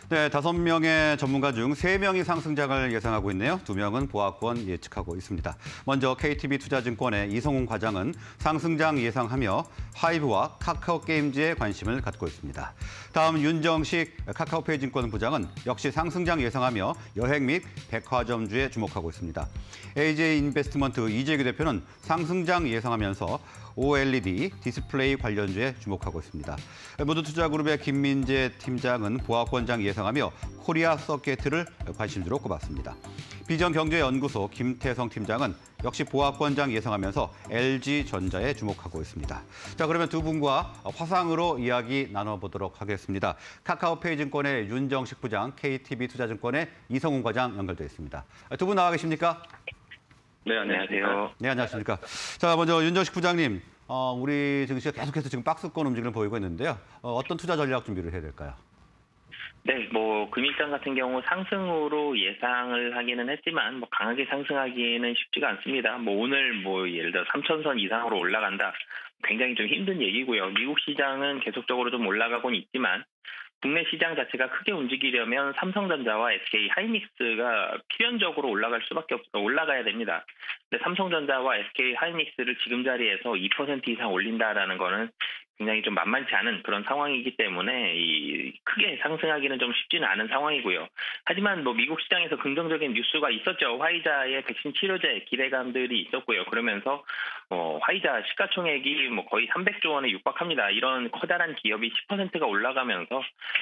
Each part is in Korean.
네, 5명의 전문가 중 3명이 상승장을 예상하고 있네요. 2명은 보합권 예측하고 있습니다. 먼저 KTB투자증권의 이성훈 과장은 상승장 예상하며 하이브와 카카오게임즈에 관심을 갖고 있습니다. 다음 윤정식 카카오페이증권 부장은 역시 상승장 예상하며 여행 및 백화점주에 주목하고 있습니다. AJ인베스트먼트 이재규 대표는 상승장 예상하면서 OLED 디스플레이 관련주에 주목하고 있습니다. 모두투자그룹의 김민재 팀장은 보합권장 예상하며 코리아 서킷을 관심주로 꼽았습니다. 비전경제연구소 김태성 팀장은 역시 보합권장 예상하면서 LG전자에 주목하고 있습니다. 자, 그러면 두 분과 화상으로 이야기 나눠보도록 하겠습니다. 카카오페이증권의 윤정식 부장, KTB투자증권의 이성훈 과장 연결되어 있습니다. 두 분 나와 계십니까? 네, 안녕하세요. 네, 안녕하십니까. 자, 먼저 윤정식 부장님, 우리 증시가 계속해서 지금 박스권 움직임을 보이고 있는데요. 어떤 투자 전략 준비를 해야 될까요? 네, 금일장 같은 경우 상승으로 예상을 하기는 했지만 강하게 상승하기는 쉽지가 않습니다. 오늘 예를 들어 3천선 이상으로 올라간다. 굉장히 좀 힘든 얘기고요. 미국 시장은 계속적으로 좀 올라가고는 있지만 국내 시장 자체가 크게 움직이려면 삼성전자와 SK 하이닉스가 필연적으로 올라가야 됩니다. 근데 삼성전자와 SK 하이닉스를 지금 자리에서 2% 이상 올린다라는 거는 굉장히 좀 만만치 않은 그런 상황이기 때문에 크게 상승하기는 좀 쉽지는 않은 상황이고요. 하지만 미국 시장에서 긍정적인 뉴스가 있었죠. 화이자의 백신 치료제 기대감들이 있었고요. 그러면서 화이자 시가총액이 거의 300조 원에 육박합니다. 이런 커다란 기업이 10%가 올라가면서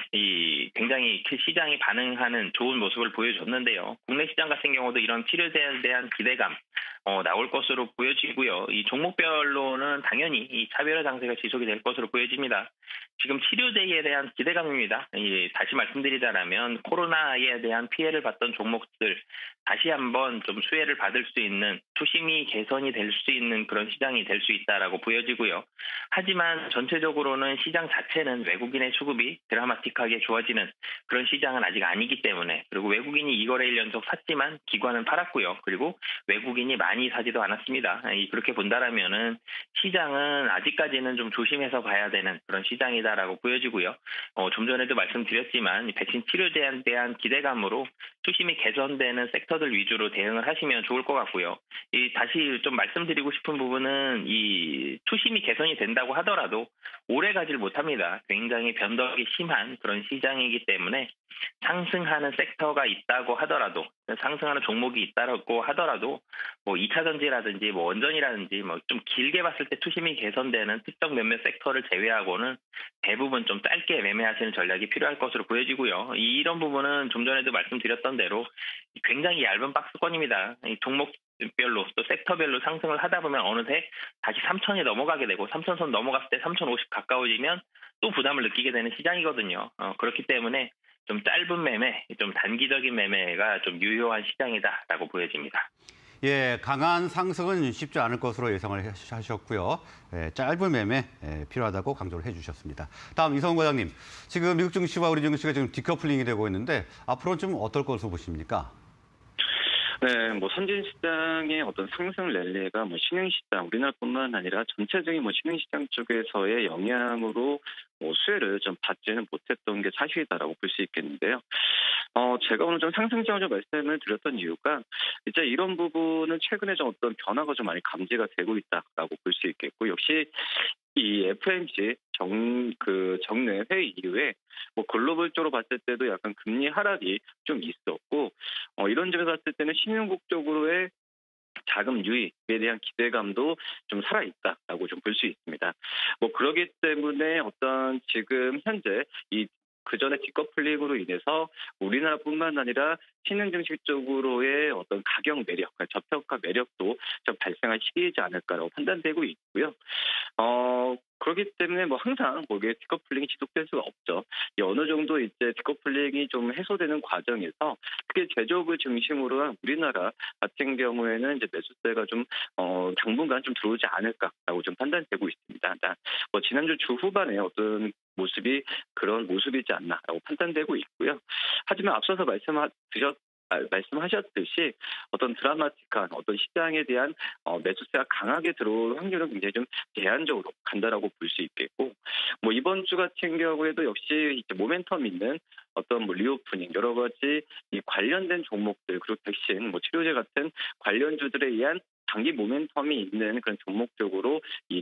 굉장히 시장이 반응하는 좋은 모습을 보여줬는데요. 국내 시장 같은 경우도 이런 치료제에 대한 기대감 나올 것으로 보여지고요. 이 종목별로는 당연히 이 차별화 장세가 지속이 될 것으로 보여집니다. 지금 치료제에 대한 기대감입니다. 다시 말씀드리자면 코로나에 대한 피해를 봤던 종목들 다시 한번 좀 수혜를 받을 수 있는 투심이 개선이 될 수 있는 그런 시장이 될 수 있다라고 보여지고요. 하지만 전체적으로는 시장 자체는 외국인의 수급이 드라마틱하게 좋아지는 그런 시장은 아직 아니기 때문에 그리고 외국인이 2거래일 연속 샀지만 기관은 팔았고요. 그리고 외국인이 많이 사지도 않았습니다. 그렇게 본다라면은 시장은 아직까지는 좀 조심해서 봐야 되는 그런 시장이다라고 보여지고요. 좀 전에도 말씀드렸지만 백신 치료제에 대한 기대감으로 투심이 개선되는 섹터들 위주로 대응을 하시면 좋을 것 같고요. 다시 좀 말씀드리고 싶은 부분은 이 투심이 개선이 된다고 하더라도 오래 가질 못합니다. 굉장히 변덕이 심한 그런 시장이기 때문에 상승하는 섹터가 있다고 하더라도 상승하는 종목이 있다고 하더라도 2차 전지라든지 원전이라든지 좀 길게 봤을 때 투심이 개선되는 특정 몇몇 섹터를 제외하고는 대부분 좀 짧게 매매하시는 전략이 필요할 것으로 보여지고요. 이런 부분은 좀 전에도 말씀드렸던 대로 굉장히 얇은 박스권입니다. 종목별로 또 섹터별로 상승을 하다 보면 어느새 다시 3천이 넘어가게 되고 3천선 넘어갔을 때 3,050 가까워지면 또 부담을 느끼게 되는 시장이거든요. 그렇기 때문에 좀 짧은 매매, 좀 단기적인 매매가 좀 유효한 시장이다라고 보여집니다. 예, 강한 상승은 쉽지 않을 것으로 예상을 하셨고요. 짧은 매매 필요하다고 강조를 해주셨습니다. 다음 이성훈 과장님, 지금 미국 증시와 우리 증시가 지금 디커플링이 되고 있는데 앞으로는 좀 어떨 것으로 보십니까? 네, 선진시장의 어떤 상승 랠리가 신흥시장, 우리나라뿐만 아니라 전체적인 신흥시장 쪽에서의 영향으로 수혜를 좀 받지는 못했던 게 사실이다라고 볼 수 있겠는데요. 제가 오늘 좀 상승장을 좀 말씀을 드렸던 이유가 이제 이런 부분은 최근에 좀 어떤 변화가 좀 많이 감지가 되고 있다라고 볼 수 있겠고 역시 이 FOMC 정례 회의 이후에 글로벌적으로 봤을 때도 약간 금리 하락이 좀 있었고 이런 점에서 봤을 때는 신흥국 쪽으로의 자금 유입에 대한 기대감도 좀 살아있다라고 좀 볼 수 있습니다. 그러기 때문에 어떤 지금 현재 그전에 디커플링으로 인해서 우리나라뿐만 아니라 신흥 증시 쪽으로의 어떤 가격 매력, 저평가 매력도 좀 발생할 시기이지 않을까라고 판단되고 있고요. 그렇기 때문에 항상 거기에 디커플링이 지속될 수가 없죠. 어느 정도 이제 디커플링이 좀 해소되는 과정에서 그게 제조업을 중심으로 한 우리나라 같은 경우에는 이제 매수세가 좀 당분간 좀 들어오지 않을까라고 좀 판단되고 있습니다. 지난주 주 후반에 어떤 모습이 그런 모습이지 않나라고 판단되고 있고요. 하지만 앞서서 말씀하셨듯이 어떤 드라마틱한 어떤 시장에 대한 매수세가 강하게 들어올 확률은 굉장히 좀 제한적으로 간다라고 볼 수 있겠고, 뭐 이번 주 같은 경우에도 역시 이제 모멘텀 있는 어떤 뭐 리오프닝 여러 가지 이 관련된 종목들 그리고 백신, 뭐 치료제 같은 관련주들에 의한 단기 모멘텀이 있는 그런 종목적으로 이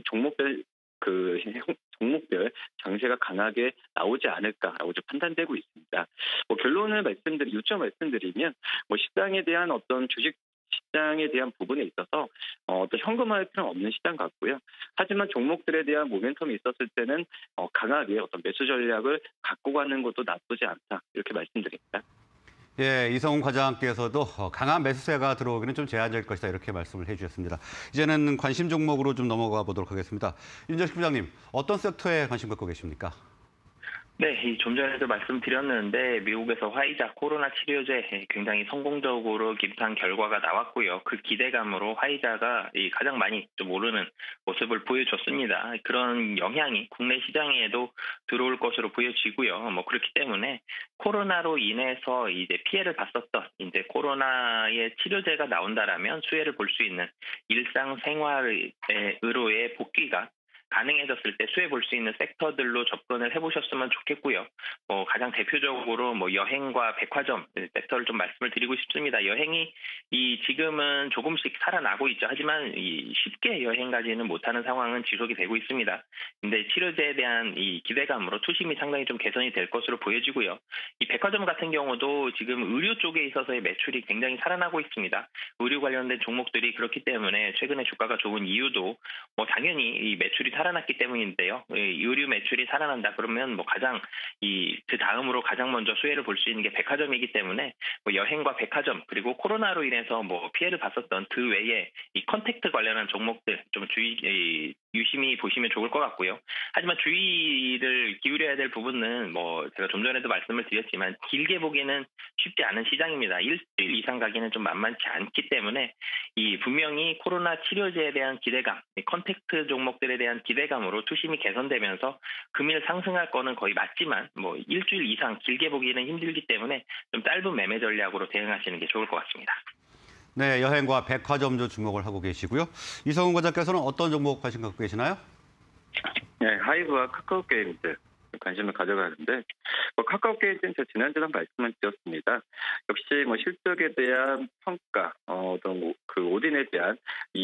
종목별 장세가 강하게 나오지 않을까라고 좀 판단되고 있습니다. 뭐 결론을 요점 말씀드리면 뭐 시장에 대한 어떤 주식 시장에 대한 부분에 있어서 어떤 현금화할 필요는 없는 시장 같고요. 하지만 종목들에 대한 모멘텀이 있었을 때는 강하게 어떤 매수 전략을 갖고 가는 것도 나쁘지 않다 이렇게 말씀드립니다. 예, 이성훈 과장께서도 강한 매수세가 들어오기는 좀 제한적일 것이다 이렇게 말씀을 해주셨습니다. 이제는 관심 종목으로 좀 넘어가 보도록 하겠습니다. 윤정식 부장님, 어떤 섹터에 관심 갖고 계십니까? 네, 좀 전에도 말씀드렸는데 미국에서 화이자 코로나 치료제 굉장히 성공적으로 기입한 결과가 나왔고요. 그 기대감으로 화이자가 가장 많이 좀 오르는 모습을 보여줬습니다. 그런 영향이 국내 시장에도 들어올 것으로 보여지고요. 뭐 그렇기 때문에 코로나로 인해서 이제 피해를 봤었던 이제 코로나의 치료제가 나온다라면 수혜를 볼 수 있는 일상생활으로의 복귀가 가능해졌을 때 수혜 볼 수 있는 섹터들로 접근을 해보셨으면 좋겠고요. 가장 대표적으로 여행과 백화점 섹터를 좀 말씀을 드리고 싶습니다. 여행이 지금은 조금씩 살아나고 있죠. 하지만 쉽게 여행 가지는 못하는 상황은 지속이 되고 있습니다. 근데 치료제에 대한 이 기대감으로 투심이 상당히 좀 개선이 될 것으로 보여지고요. 이 백화점 같은 경우도 지금 의류 쪽에 있어서의 매출이 굉장히 살아나고 있습니다. 의류 관련된 종목들이 그렇기 때문에 최근에 주가가 좋은 이유도 당연히 이 매출이 살아났기 때문인데요. 의류 매출이 살아난다 그러면 가장 그 다음으로 가장 먼저 수혜를 볼 수 있는 게 백화점이기 때문에 여행과 백화점 그리고 코로나로 인해서 피해를 봤었던 그 외에 이 컨택트 관련한 종목들 좀 유심히 보시면 좋을 것 같고요. 하지만 주의를 기울여야 될 부분은 제가 좀 전에도 말씀을 드렸지만 길게 보기에는 쉽지 않은 시장입니다. 일주일 이상 가기는 좀 만만치 않기 때문에 분명히 코로나 치료제에 대한 기대감, 컨택트 종목들에 대한 기대감으로 투심이 개선되면서 금일 상승할 거는 거의 맞지만 일주일 이상 길게 보기에는 힘들기 때문에 좀 짧은 매매 전략으로 대응하시는 게 좋을 것 같습니다. 네, 여행과 백화점주 주목을 하고 계시고요. 이성훈 과장께서는 어떤 종목 관심 갖고 계시나요? 네, 하이브와 카카오게임즈 관심을 가져가는데 카카오게임즈는 제가 지난주에 말씀을 드렸습니다. 역시 실적에 대한 평가, 어떤 그 오딘에 대한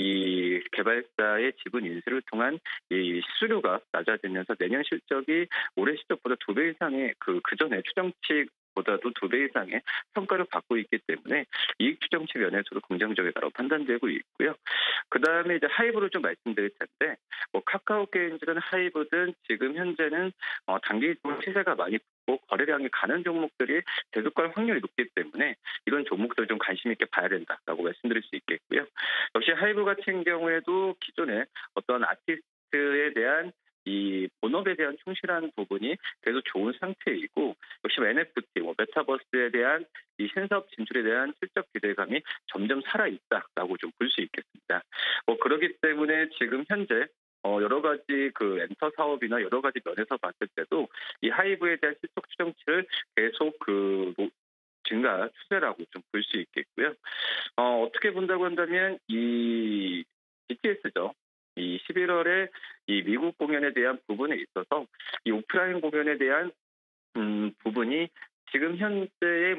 이 개발사의 지분 인수를 통한 이 수수료가 낮아지면서 내년 실적이 올해 실적보다 2배 이상의 그 전에 추정치 보다도 2배 이상의 성과를 받고 있기 때문에 이익 추정치 면에서도 긍정적이다라고 판단되고 있고요. 그다음에 이제 하이브를 좀 말씀드릴 텐데 카카오게임즈든 하이브든 지금 현재는 단기적으로 시세가 많이 붙고 거래량이 가는 종목들이 계속갈 확률이 높기 때문에 이런 종목들 좀 관심 있게 봐야 된다라고 말씀드릴 수 있겠고요. 역시 하이브 같은 경우에도 기존에 어떤 아티스트에 대한 이 본업에 대한 충실한 부분이 계속 좋은 상태이고 역시 NFT, 메타버스에 대한 이 신사업 진출에 대한 실적 기대감이 점점 살아있다라고 좀 볼 수 있겠습니다. 그렇기 때문에 지금 현재 여러 가지 그 엔터 사업이나 여러 가지 면에서 봤을 때도 이 하이브에 대한 실적 추정치를 계속 증가 추세라고 좀 볼 수 있겠고요. 어떻게 본다고 한다면 이 BTS죠. 이 11월에 이 미국 공연에 대한 부분에 있어서 이 오프라인 공연에 대한 부분이 지금 현재의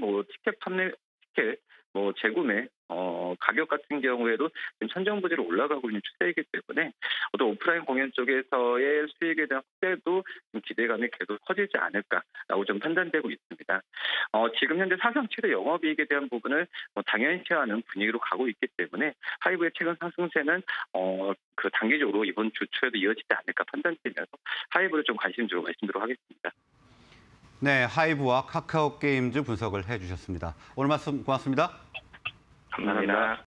티켓 재구매 가격 같은 경우에도 지금 천정부지로 올라가고 있는 추세이기 때문에 어떤 오프라인 공연 쪽에서의 수익에 대한 확대도 좀 기대감이 계속 커지지 않을까라고 좀 판단되고 있습니다. 지금 현재 사상 최대 영업이익에 대한 부분을 당연시하는 분위기로 가고 있기 때문에 하이브의 최근 상승세는 그 단기적으로 이번 주 초에도 이어지지 않을까 판단되면서 하이브를 좀 관심 주고 말씀드리도록 하겠습니다. 네, 하이브와 카카오게임즈 분석을 해주셨습니다. 오늘 말씀 고맙습니다. 감사합니다.